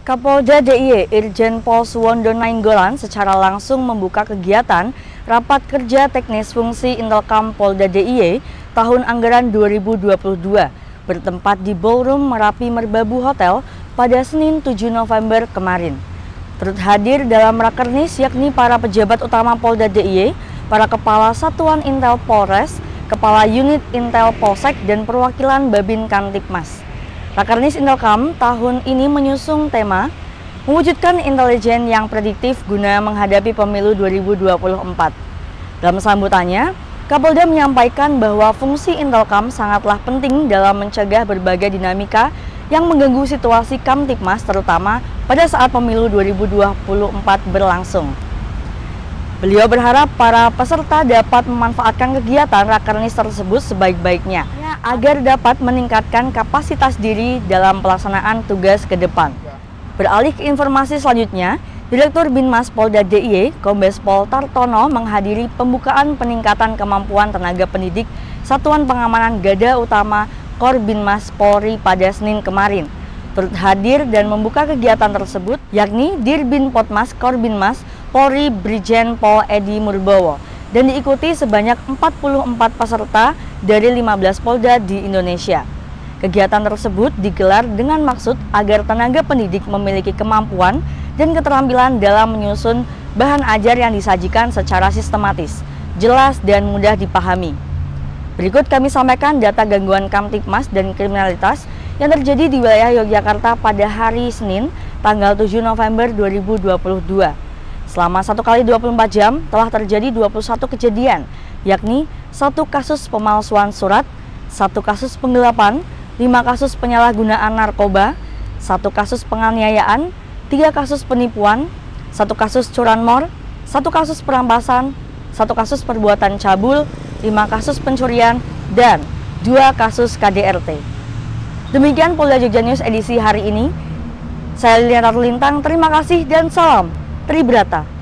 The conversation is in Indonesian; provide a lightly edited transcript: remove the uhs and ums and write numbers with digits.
Kapolda DIY Irjen Pol Suwondo Nainggolan secara langsung membuka kegiatan Rapat Kerja Teknis Fungsi Intelkam Polda DIY tahun anggaran 2022 bertempat di Ballroom Merapi Merbabu Hotel pada Senin 7 November kemarin. Turut hadir dalam rakernis yakni para pejabat utama Polda DIY, para kepala Satuan Intel Polres, kepala unit Intel Polsek, dan perwakilan Babin Kamtipmas. Rakernis Intelkam tahun ini menyusung tema mewujudkan intelijen yang prediktif guna menghadapi pemilu 2024. Dalam sambutannya, Kapolda menyampaikan bahwa fungsi Intelkam sangatlah penting dalam mencegah berbagai dinamika yang mengganggu situasi Kamtipmas terutama pada saat pemilu 2024 berlangsung. Beliau berharap para peserta dapat memanfaatkan kegiatan rakernis tersebut sebaik-baiknya agar dapat meningkatkan kapasitas diri dalam pelaksanaan tugas ke depan. Beralih ke informasi selanjutnya, Direktur Binmas Polda DIY, Kombes Pol Tartono menghadiri pembukaan peningkatan kemampuan tenaga pendidik Satuan Pengamanan Gada Utama Kor Binmas Polri pada Senin kemarin. Turut hadir dan membuka kegiatan tersebut yakni Dirbin Potmas Kor Binmas Polri Brigjen Pol Edi Murbowo dan diikuti sebanyak 44 peserta dari 15 polda di Indonesia. Kegiatan tersebut digelar dengan maksud agar tenaga pendidik memiliki kemampuan dan keterampilan dalam menyusun bahan ajar yang disajikan secara sistematis, jelas dan mudah dipahami. Berikut kami sampaikan data gangguan Kamtipmas dan kriminalitas yang terjadi di wilayah Yogyakarta pada hari Senin, tanggal 7 November 2022. Selama 1 kali 24 jam telah terjadi 21 kejadian, yakni 1 kasus pemalsuan surat, 1 kasus penggelapan, 5 kasus penyalahgunaan narkoba, 1 kasus penganiayaan, 3 kasus penipuan, 1 kasus curanmor, 1 kasus perampasan, 1 kasus perbuatan cabul, 5 kasus pencurian, dan 2 kasus KDRT. Demikian Polda Jogja News edisi hari ini. Saya Lilian Ratu Lintang, terima kasih dan salam Tribrata.